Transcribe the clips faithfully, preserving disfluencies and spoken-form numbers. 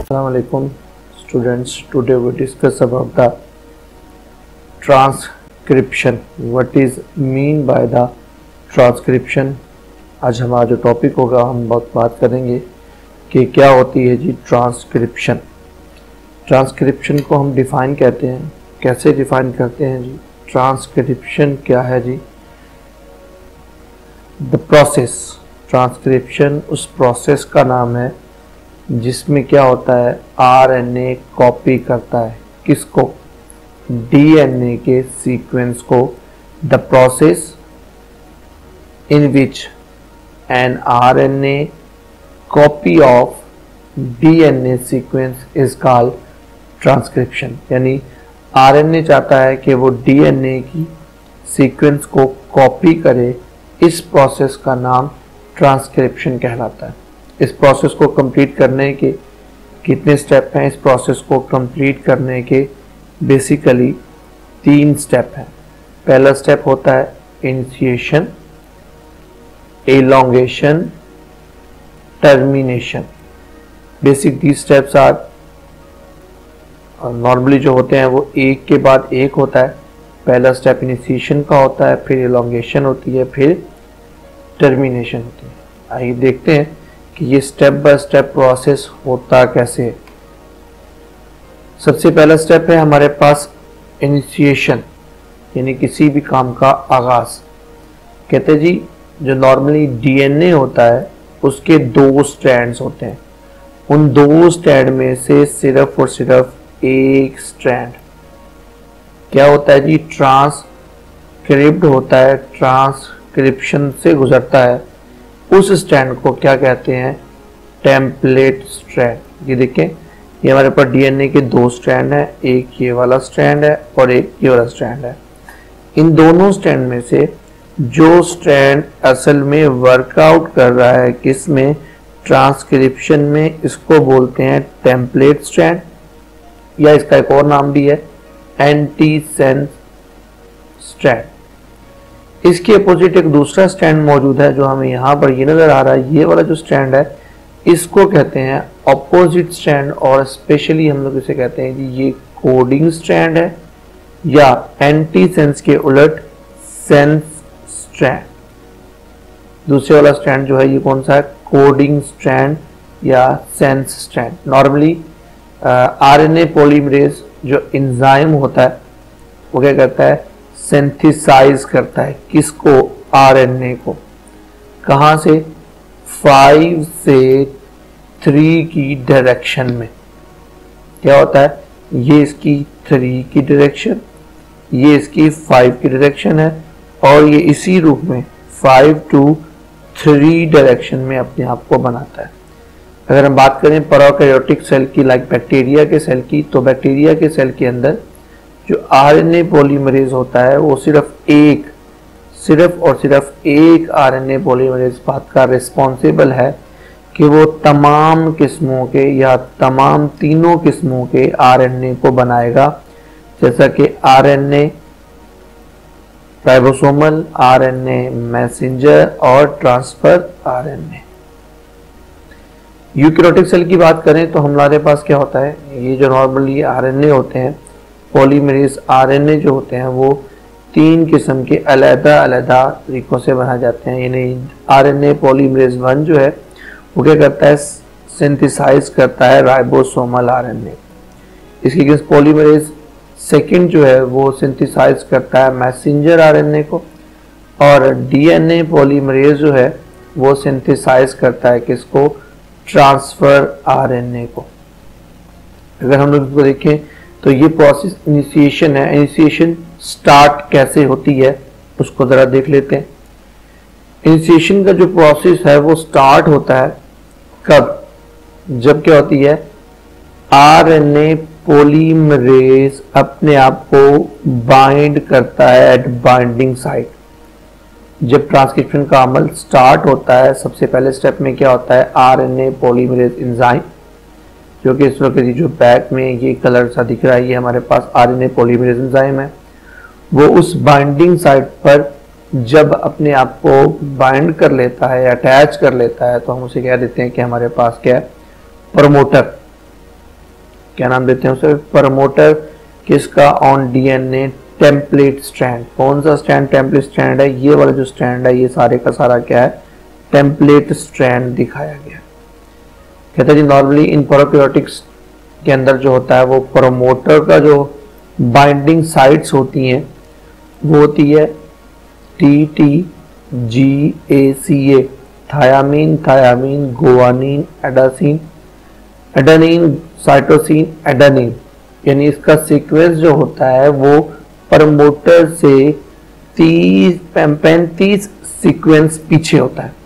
Assalamualaikum students. Today we discuss about the transcription. What is mean by the transcription? आज हमारा जो topic होगा हम बहुत बात करेंगे कि क्या होती है जी ट्रांसक्रिप्शन। ट्रांसक्रिप्शन को हम डिफाइन कहते हैं। कैसे डिफाइन करते हैं जी? ट्रांसक्रिप्शन क्या है जी? The process. ट्रांसक्रिप्शन उस प्रोसेस का नाम है जिसमें क्या होता है, आरएनए कॉपी करता है किसको? डीएनए के सीक्वेंस को। The process in which an RNA copy of DNA sequence is called transcription. यानी आरएनए चाहता है कि वो डीएनए की सीक्वेंस को कॉपी करे, इस प्रोसेस का नाम ट्रांसक्रिप्शन कहलाता है। इस प्रोसेस को कंप्लीट करने के कितने स्टेप हैं? इस प्रोसेस को कंप्लीट करने के बेसिकली तीन स्टेप हैं। पहला स्टेप होता है initiation, elongation, termination. Basic these steps are normally जो होते हैं वो एक के बाद एक होता है। पहला स्टेप इनिशिएशन का होता है, फिर एलोंगेशन होती है, फिर टर्मिनेशन होती है। आइए देखते हैं कि ये स्टेप बाय स्टेप प्रोसेस होता कैसे है। सबसे पहला स्टेप है हमारे पास इनिशिएशन, यानी किसी भी काम का आगाज। कहते हैं जी जो नॉर्मली डीएनए होता है उसके दो स्ट्रैंड्स होते हैं, उन दो स्ट्रैंड में से सिर्फ और सिर्फ एक स्ट्रैंड क्या होता है जी? ट्रांसक्रिप्ट होता है, ट्रांसक्रिप्शन से गुजरता है। उस स्ट्रैंड को क्या कहते हैं? Template strand. ये देखें, ये हमारे पास डीएनए के दो स्ट्रैंड है, एक ये वाला स्ट्रैंड है और एक ये वाला स्ट्रैंड है। इन दोनों स्ट्रैंड में से जो स्ट्रैंड असल में वर्कआउट कर रहा है किस में? ट्रांसक्रिप्शन में, इसको बोलते हैं टेम्पलेट स्ट्रैंड, या इसका एक और नाम भी है एंटीसेंस स्ट्रैंड। इसके अपोजिट एक दूसरा स्ट्रैंड मौजूद है जो हमें यहाँ पर ये नजर आ रहा है। ये वाला जो स्ट्रैंड है इसको कहते हैं ऑपोजिट स्ट्रैंड, और स्पेशली हम लोग इसे कहते हैं कि ये कोडिंग स्ट्रैंड है, या एंटी सेंस के उलट सेंस स्ट्रैंड। दूसरे वाला स्ट्रैंड जो है ये कौन सा है? कोडिंग स्ट्रैंड या sense strand. Normally RNA polymerase जो एंजाइम होता है वो क्या करता है? सिंथेसाइज करता है किसको? आरएनए को। कहां से? फाइव से थ्री की डायरेक्शन में। क्या होता है? ये इसकी थ्री की डायरेक्शन, ये इसकी फाइव की डायरेक्शन है, और ये इसी रूप में फाइव टू थ्री डायरेक्शन में अपने आप को बनाता है। अगर हम बात करें प्रोकैरियोटिक सेल की, लाइक बैक्टीरिया के सेल की, तो बैक्टीरिया के सेल के अंदर जो आरएनए पॉलीमरेज होता है वो सिर्फ एक सिर्फ और सिर्फ एक आरएनए पॉलीमरेज बात का रिस्पॉन्सिबल है कि वो तमाम किस्मों के या तमाम तीनों किस्मों के आरएनए को बनाएगा, जैसा कि आरएनए राइबोसोमल, आरएनए मैसेंजर और ट्रांसफर आरएनए। यूकैरियोटिक सेल की बात करें तो हमारे पास क्या होता है? ये जो नॉर्मली आरएनए होते हैं, पॉलीमरेज आरएनए जो होते हैं, वो तीन किस्म के अलग अलग तरीकों से बनाए जाते हैं। यानी आरएनए पॉलीमरेज वन जो है वो क्या करता है? सिंथेसाइज करता है राइबोसोमल आरएनए। इसके अगेंस्ट पॉलीमरेज सेकंड जो है वो सिंथेसाइज करता है मैसेंजर आरएनए को, और डीएनए पॉलीमरेज जो है वो सिंथेसाइज करता है किसको? ट्रांसफर आरएनए को। अगर हम लोग इसको देखें तो ये प्रोसेस इनिशिएशन है। इनिशिएशन स्टार्ट कैसे होती है उसको जरा देख लेते हैं। इनिशिएशन का जो प्रोसेस है वो स्टार्ट होता है कब? जब क्या होती है? आरएनए पॉलीमरेज अपने आप को बाइंड करता है एट बाइंडिंग साइट। जब ट्रांसक्रिप्शन का अमल स्टार्ट होता है, सबसे पहले स्टेप में क्या होता है? आरएनए पॉलीमरेज एंजाइम, जो कि इस वक्त जो बैक में ये कलर सा दिख रहा है, ये हमारे पास आरएनए पॉलीमरेज एंजाइम है। वो उस बाइंडिंग साइट पर जब अपने आप को बाइंड कर लेता है, अटैच कर लेता है, तो हम उसे कह देते हैं कि हमारे पास क्या है? प्रमोटर। क्या नाम देते हैं उसे, प्रमोटर किसका, ऑन डीएनए टेम्पलेट स्ट्रैंड। कौन सा स्ट्रैंड टेम्पलेट स्ट्रैंड है, ये वाला जो स्ट्रैंड है ये सारे का सारा क्या है, टेम्पलेट स्ट्रैंड दिखाया गया। कहते हैं जी नॉर्मली इन प्रोकैरियोटिक्स के अंदर जो होता है वो प्रमोटर का जो बाइंडिंग साइट्स होती हैं वो होती है T T G A C A, thiamine, thiamine, guanine, adenine, adenine, cytosine, adenine. यानी इसका सीक्वेंस जो होता है वो प्रमोटर से तीस पैंतीस सीक्वेंस पीछे होता है।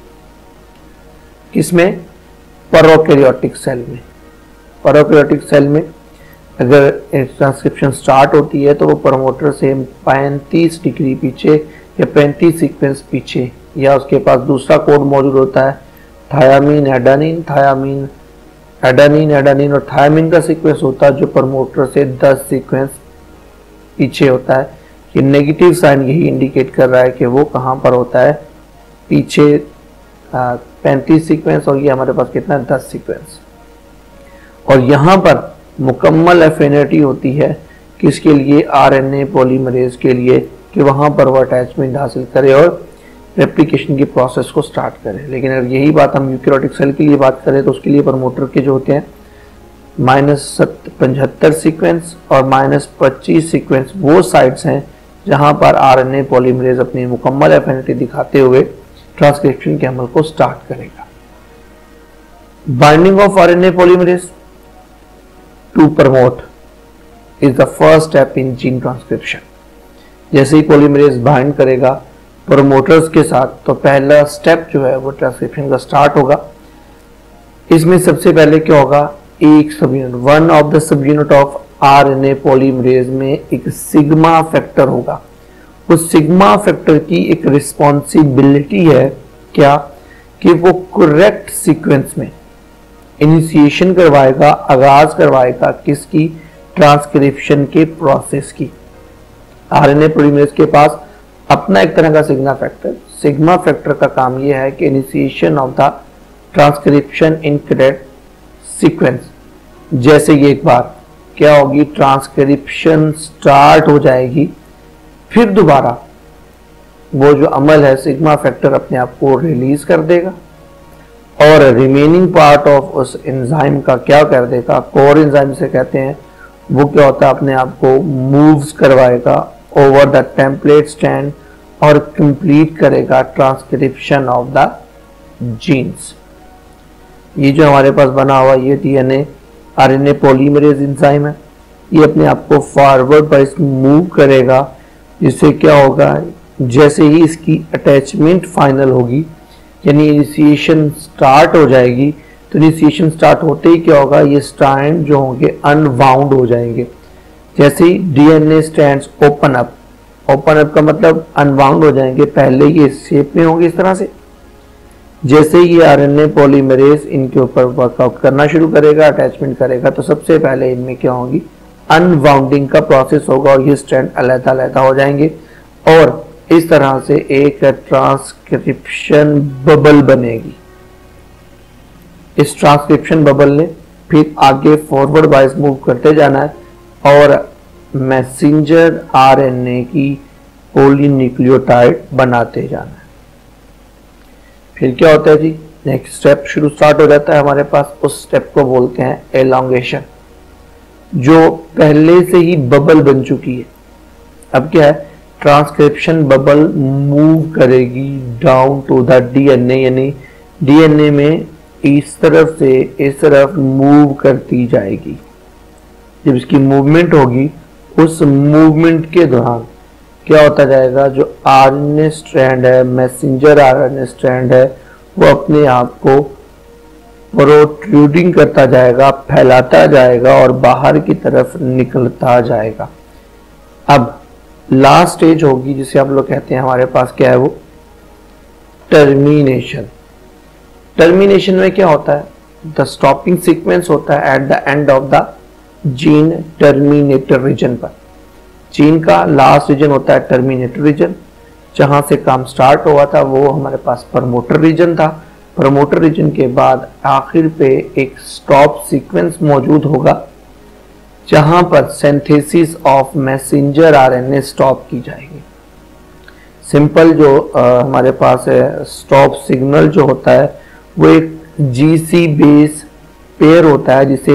किसमें, प्रोकैरियोटिक सेल में। प्रोकैरियोटिक सेल में अगर ट्रांसक्रिप्शन स्टार्ट होती है तो वो प्रमोटर से पैंतीस डिग्री पीछे या पैंतीस सीक्वेंस पीछे, या उसके पास दूसरा कोड मौजूद होता है thiamine, adenine, thiamine, adenine, adenine और थायामीन का सीक्वेंस होता है जो प्रमोटर से दस सीक्वेंस पीछे होता है। ये नेगेटिव साइन यही इंडिकेट कर रहा है कि वो कहाँ पर होता है, पीछे पैंतीस सीक्वेंस, और ये हमारे पास कितना है, दस सीक्वेंस। और यहाँ पर मुकम्मल एफिनिटी होती है किसके लिए, आरएनए पॉलीमरेज के लिए, कि वहाँ पर वो अटैचमेंट हासिल करे और रेप्लिकेशन की प्रोसेस को स्टार्ट करें। लेकिन अगर यही बात हम यूकैरियोटिक सेल के लिए बात करें तो उसके लिए प्रमोटर के जो होते हैं माइनस पचहत्तर सीक्वेंस और माइनस पच्चीस सीक्वेंस वो साइट्स हैं जहां पर आरएनए पॉलीमरेज अपनी मुकम्मल एफिनिटी दिखाते हुए ट्रांसक्रिप्शन के अमल को स्टार्ट करेगा। Binding of RNA polymerase to promote is the first step in gene transcription. जैसे ही पॉलीमरेज बाइंड करेगा प्रोमोटर्स के साथ तो पहला स्टेप जो है वो ट्रांसक्रिप्शन का स्टार्ट होगा। इसमें सबसे पहले क्या होगा, एक subunit, one of the subunit of RNA polymerase में एक सिग्मा फैक्टर होगा। उस सिग्मा फैक्टर की एक रिस्पॉन्सिबिलिटी है क्या, कि वो करेक्ट सीक्वेंस में इनिशिएशन करवाएगा, आगाज करवाएगा किसकी, ट्रांसक्रिप्शन के प्रोसेस की। आरएनए पॉलीमरेज के पास अपना एक तरह का सिग्मा फैक्टर, सिग्मा फैक्टर का काम यह है कि initiation of the transcription in correct sequence. जैसे ये एक बार क्या होगी, ट्रांसक्रिप्शन स्टार्ट हो जाएगी, फिर दोबारा वो जो अमल है सिग्मा फैक्टर अपने आप को रिलीज कर देगा और रिमेनिंग पार्ट ऑफ उस एंजाइम का क्या कर देगा, कोर एंजाइम से कहते हैं, वो क्या होता है अपने आप को मूव्स करवाएगा ओवर द टेम्पलेट स्ट्रैंड और कंप्लीट करेगा ट्रांसक्रिप्शन ऑफ द जीन्स। ये जो हमारे पास बना हुआ ये डीएनए आरएनए पॉलीमरेज एंजाइम है, ये अपने आप को फॉरवर्ड बाइस मूव करेगा, जिससे क्या होगा, जैसे ही इसकी अटैचमेंट फाइनल होगी यानी इनिशिएशन स्टार्ट हो जाएगी, तो इनिशिएशन स्टार्ट होते ही क्या होगा, ये स्ट्रैंड जो होंगे अनवाउंड हो जाएंगे। जैसे ही DNA strands open up, open up का मतलब अनवाउंड हो जाएंगे, पहले ये शेप में होंगे इस तरह से। जैसे ही ये आरएनए पॉलीमरेज इनके ऊपर वर्कआउट करना शुरू करेगा, अटैचमेंट करेगा, तो सबसे पहले इनमें क्या होगी, अनवाउंडिंग का प्रोसेस होगा और ये स्ट्रैंड अलग अलग हो जाएंगे और इस तरह से एक ट्रांसक्रिप्शन बबल बनेगी। इस ट्रांसक्रिप्शन बबल ने फिर आगे फॉरवर्ड वाइज मूव करते जाना है और मैसेंजर आरएनए की पॉलीन्यूक्लियोटाइड बनाते जाना है। फिर क्या होता है जी, नेक्स्ट स्टेप शुरू स्टार्ट हो जाता है हमारे पास। उस स्टेप को बोलते हैं एलोंगेशन, जो पहले से ही बबल बन चुकी है। अब क्या है, ट्रांसक्रिप्शन बबल मूव करेगी डाउन टू द डीएनए, यानी डीएनए में इस तरफ से इस तरफ मूव करती जाएगी। जब इसकी मूवमेंट होगी, उस मूवमेंट के दौरान क्या होता जाएगा, जो आरएनए स्ट्रैंड है, मैसेंजर आरएनए स्ट्रैंड है, वो अपने आप को प्रोट्रूडिंग करता जाएगा, फैलाता जाएगा और बाहर की तरफ निकलता जाएगा। अब लास्ट स्टेज होगी जिसे हम लोग कहते हैं, हमारे पास क्या है वो, टर्मिनेशन। टर्मिनेशन में क्या होता है, द स्टॉपिंग सीक्वेंस होता है at the end of the gene terminator region पर। जीन का लास्ट रीजन होता है टर्मिनेटर रीजन, जहां से काम स्टार्ट हुआ था वो हमारे पास प्रमोटर रीजन था। प्रमोटर रीजन के बाद आखिर पे एक स्टॉप सीक्वेंस मौजूद होगा जहां पर synthesis of messenger RNA stop की जाएगी। सिंपल जो आ, हमारे पास है स्टॉप सिग्नल जो होता है वो एक जीसी बेस पेयर होता है जिसे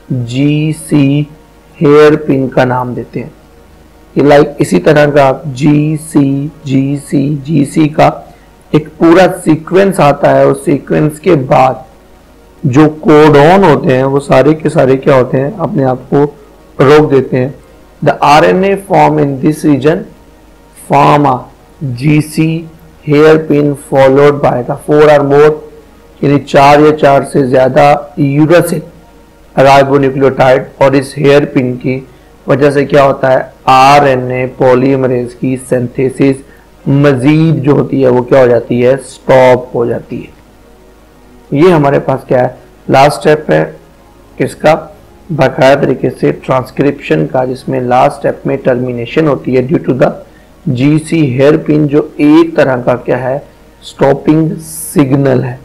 जीसी हेयर पिन का नाम देते हैं। ये लाइक इसी तरह का जीसी जीसी जीसी का एक पूरा सीक्वेंस आता है। उस सीक्वेंस के बाद जो कोडॉन होते हैं वो सारे के सारे क्या होते हैं, अपने आप को रोक देते हैं। The RNA form in this region form a GC hairpin followed by the four और मोर, यानी चार या चार से ज्यादा यूरासिल राइबोन्यूक्लियोटाइड, और इस हेयर पिन की वजह से क्या होता है, आरएनए पॉलीमरेज की सिंथेसिस मजीद जो होती है वो क्या हो जाती है, स्टॉप हो जाती है। ये हमारे पास क्या है, लास्ट स्टेप है किसका, बाकायदा तरीके से ट्रांसक्रिप्शन का, जिसमें लास्ट स्टेप में टर्मिनेशन होती है due to the GC hairpin, जो एक तरह का क्या है, स्टॉपिंग सिग्नल है।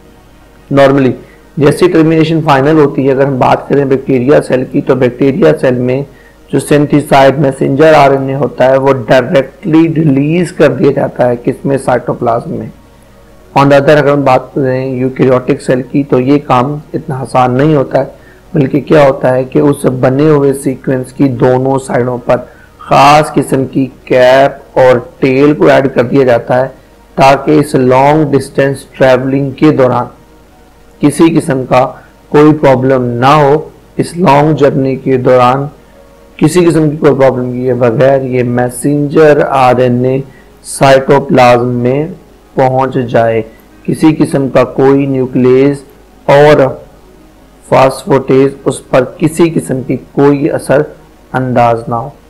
नॉर्मली जैसे टर्मिनेशन फाइनल होती है, अगर हम बात करें बैक्टीरिया सेल की, तो बैक्टीरिया सेल में जो सिंथेसाइड मैसेंजर आरएनए होता है वो डायरेक्टली रिलीज कर दिया जाता है किसमें, साइटोप्लाज्म में। ऑन द अदर अगर हम बात करें यूकैरियोटिक सेल की, तो ये काम इतना आसान नहीं होता है, बल्कि क्या होता है कि उस बने हुए सीक्वेंस की दोनों साइडों पर खास किस्म की कैप और टेल को ऐड कर दिया जाता है, ताकि इस लॉन्ग डिस्टेंस ट्रैवलिंग के दौरान किसी किस्म का कोई प्रॉब्लम ना हो। इस लॉन्ग जर्नी के दौरान किसी किस्म की कोई प्रॉब्लम किए बगैर ये मैसेंजर आरएनए साइटोप्लाज्म में पहुंच जाए, किसी किस्म का कोई न्यूक्लियस और फास्फोटेज उस पर किसी किस्म की कोई असर अंदाज ना हो।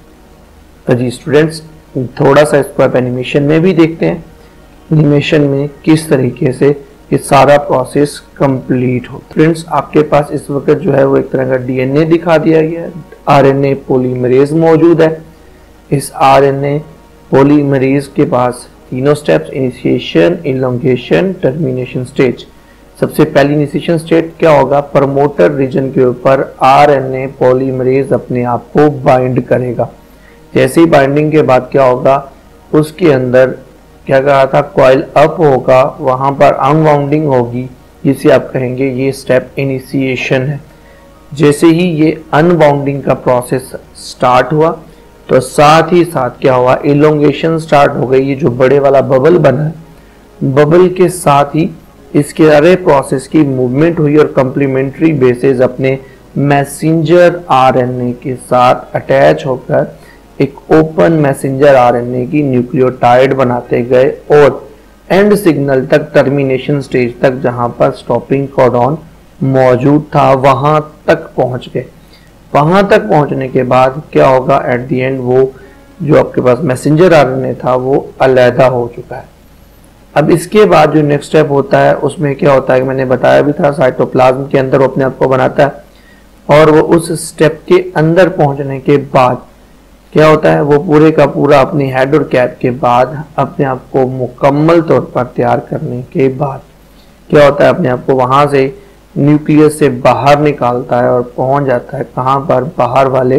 तो जी स्टूडेंट्स, थोड़ा सा इसको आप एनिमेशन में भी देखते हैं, एनिमेशन में किस तरीके से ये सारा प्रोसेस कंप्लीट हो। फ्रेंड्स, आपके पास इस वक्त जो है वो एक तरह का डीएनए दिखा दिया गया है, आरएनए पॉलीमरेज मौजूद है। इस आरएनए पॉलीमरेज के पास तीनों steps, initiation, elongation, termination stage. सबसे पहली इनिशिएशन स्टेट क्या होगा, प्रमोटर रीजन के ऊपर आरएनए पॉलीमरेज अपने आप को बाइंड करेगा। जैसे ही बाइंडिंग के बाद क्या होगा, उसके अंदर क्या कहा था, कॉइल अप होगा, वहां पर अनवाउंडिंग होगी, जिसे आप कहेंगे ये स्टेप इनिशिएशन है। जैसे ही ये अनबाउंडिंग का प्रोसेस स्टार्ट हुआ तो साथ ही साथ क्या हुआ, इलोंगेशन स्टार्ट हो गई। ये जो बड़े वाला बबल बना है, बबल के साथ ही इसके सारे प्रोसेस की मूवमेंट हुई और कंप्लीमेंट्री बेसिस अपने मैसेंजर आरएनए के साथ अटैच होकर एक ओपन मैसेंजर आरएनए की न्यूक्लियोटाइड बनाते गए और एंड सिग्नल तक, टर्मिनेशन स्टेज तक, जहां पर स्टॉपिंग कोडॉन मौजूद था, वहां तक पहुंच गए। वहां तक पहुंचने के बाद क्या होगा, एट द एंड वो जो आपके पास मैसेंजर आरएनए था वो अलहदा हो चुका है। अब इसके बाद जो नेक्स्ट स्टेप होता है उसमें क्या होता है कि मैंने बताया भी था, साइटोप्लाज्म के अंदर वो अपने आप को बनाता है और वो उस स्टेप के अंदर पहुंचने के बाद क्या होता है, वो पूरे का पूरा अपनी हेड और कैप के बाद अपने आप को मुकम्मल तौर पर तैयार करने के बाद क्या होता है, अपने आप को वहां से न्यूक्लियस से बाहर निकालता है और पहुंच जाता है कहां पर, बाहर वाले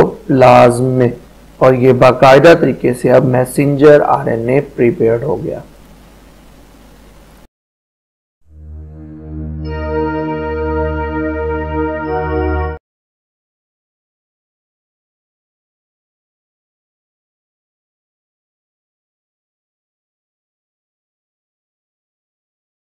साइटोप्लाज्म में। और ये बाकायदा तरीके से अब मैसेंजर आरएनए प्रिपेयर्ड हो गया।